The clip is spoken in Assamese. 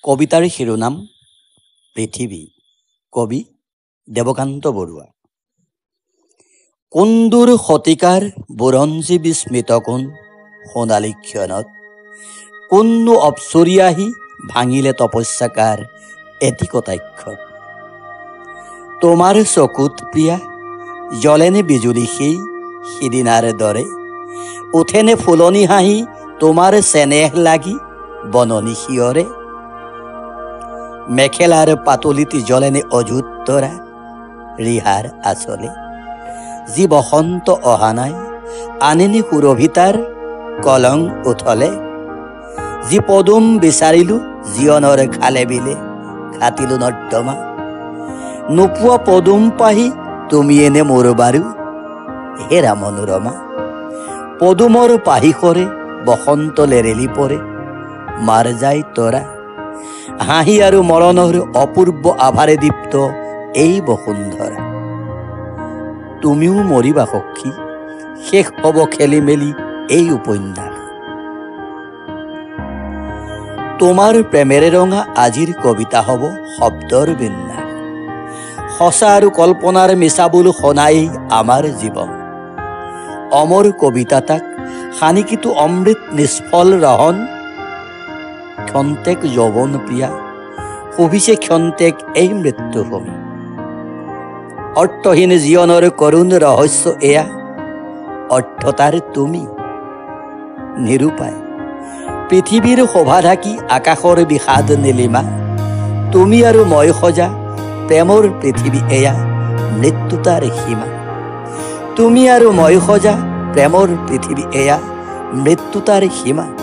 কবিতাৰ শিৰোনাম পৃথিৱী। কবি দেৱকান্ত বৰুৱা। কোনদূৰ শতিকাৰ বুৰঞ্জী বিস্মিত কোন সোণালী ক্ষণত কোননো অপচৰি আহি ভাঙিলে তপস্যাকাৰ এটি কটাক্ষত। তোমাৰ চকুত প্ৰিয়া জ্বলেনে বিজুলী সেই সিদিনাৰ দৰে, উঠেনে ফুলনি হাঁহি তোমাৰ চেনেহ লাগি বননি শিয়ৰে। মেখেলাৰ পাতলিত জ্বলেনে অযুত তৰা ৰিহাৰ আচলে, যি বসন্ত অহা নাই আনেনি সুৰভিতাৰ কলং উঠলে। যি পদুম বিচাৰিলো জীৱনৰ খালে বিলে ঘাটিলো নৰ্দমা, নোপোৱা পদুম পাহি তুমি এনে মোৰ বাৰু হেৰা মনোৰমা। পদুমৰ পাহিসৰে বসন্ত লেৰেলি পৰে মাৰ যায় তৰা, হাঁহি আৰু মৰণৰ অপূৰ্ব আভাৰে দীপ্ত এই বসুন্ধৰা। তুমিও মৰিবা সখী, শেষ হ'ব খেলি মেলি এই উপন্যাস। তোমাৰ প্ৰেমেৰে ৰঙা আজিৰ কবিতা হ'ব শব্দৰ বিন্যাস। সঁচা আৰু কল্পনাৰ মিছাবোল শনাই আমাৰ জীৱন। অমৰ কবিতা তাক সানিকিতো অমৃত নিষ্ফল ৰহন। ক্ষন্তেক যৌৱন প্ৰিয়া শোভিছে ক্ষন্তেক এই মৃত্যুভূমি। অৰ্থহীন জীৱনৰ কৰুণ ৰহস্য এয়া, অৰ্থতাৰ তুমি নিৰূপায়। পৃথিৱীৰ শোভা ঢাকি আকাশৰ বিষাদ নীলিমা, তুমি আৰু মই সজা প্ৰেমৰ পৃথিৱী এয়া মৃত্যু তাৰ সীমা। তুমি আৰু মই সজা প্ৰেমৰ পৃথিৱী এয়া মৃত্যু তাৰ সীমা।